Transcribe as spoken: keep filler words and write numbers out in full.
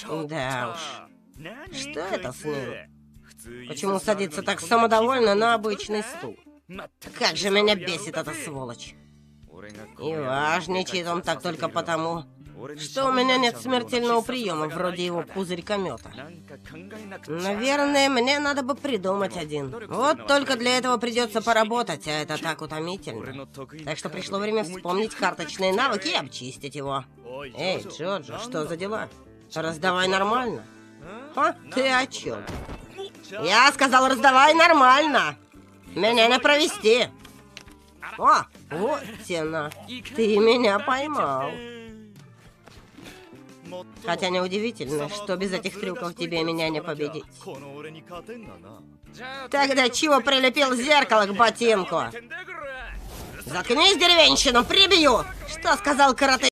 Да уж. Что это с ним? Почему садится так самодовольно на обычный стул? Как же меня бесит эта сволочь. И важничает он так только потому, что у меня нет смертельного приема, вроде его пузырькомета. Наверное, мне надо бы придумать один. Вот только для этого придется поработать, а это так утомительно. Так что пришло время вспомнить карточные навыки и обчистить его. Эй, Джоджо, что за дела? Раздавай нормально. А? Ты о чем? Я сказал, раздавай нормально. Меня не провести. О, вот тена. Ты меня поймал. Хотя неудивительно, что без этих трюков тебе меня не победить. Тогда чего прилепил зеркало к ботинку? Заткнись, деревенщину, прибью! Что сказал карате?